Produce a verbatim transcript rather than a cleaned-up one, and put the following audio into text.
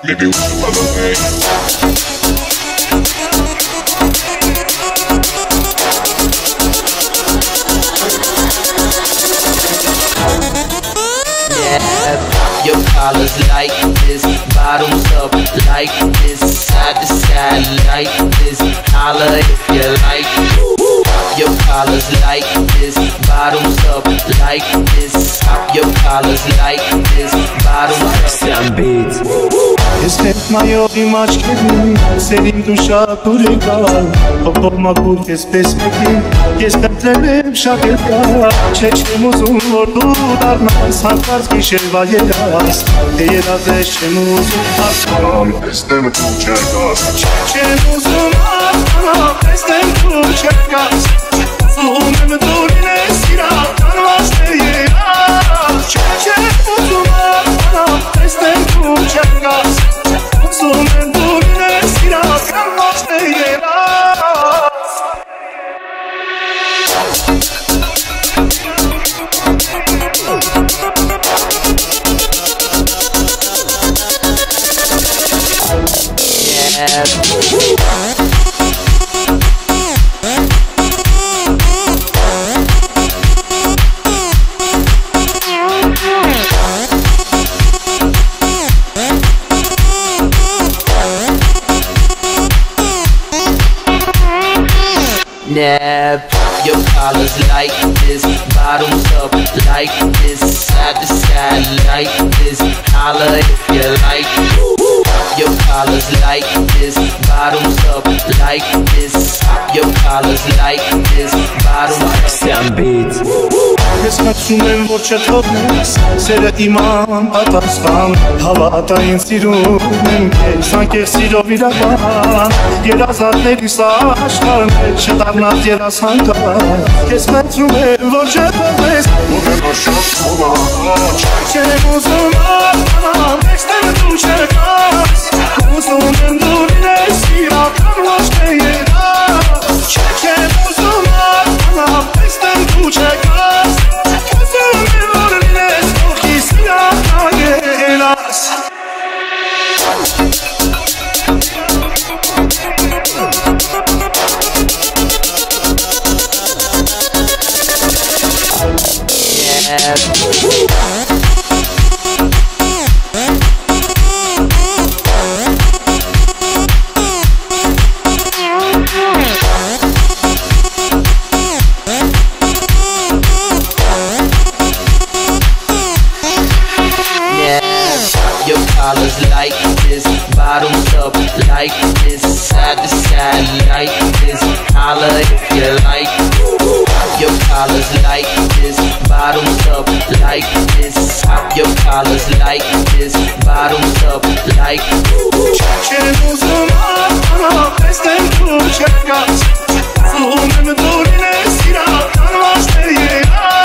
Maybe we'll run away. Your collar's like this, bottoms up like this, side to side like this, holla if you like. Your collar's like this, bottoms up like this, your collar's like this, bottoms up. Beats. Estet maiori maçkeni, senin duşa kurekal. Otorma kurkes pesmekin, kes petlerim şaketa. Çeçem uzun ordu darna, sankars kişevayeras. Eyeraz eşem uzun aslan, Estem tuçegas. Çeçem uzun aslan, estem tuçegas. Uzun durine sirat, karvaş eyeraz. Çeçem uzun aslan, estem tuçegas. Uzun durine sirat, karvaş eyeraz. Nap, your collar's like this, bottoms up like this, side to side like this, holla if you like. Your collar's like this, bottoms up like this, your collar's like this, bottoms up. Beats. Ես մտցում եմ, որ չթողնես, սերդ իման պատասխան, հավատային սիրում եմ կեզ, անկեղ սիրով իրական, երազատներիս աշխարհն է, չդառնաս երասանքան, ես մտցում եմ, որ չթողնես, Որ եմ աշոտ խոմաչ, չեմ ուզում արտանալ, եստեմ դու չերկաս, ուզում եմ դուրնես, իրական ոչ թե երաս, չեմ ուզում արտանալ, եստեմ դու չերկաս, Your collar's like this, bottoms up like this, side to side like this, holla if you like. Your collar's like this, bottoms up like this, your collar's like this, bottoms up like. Չեմ ուզում արտանալ, տեսնեմ դու չերկաս, ուզում եմ դուրնես իրական ոչ թե երաս.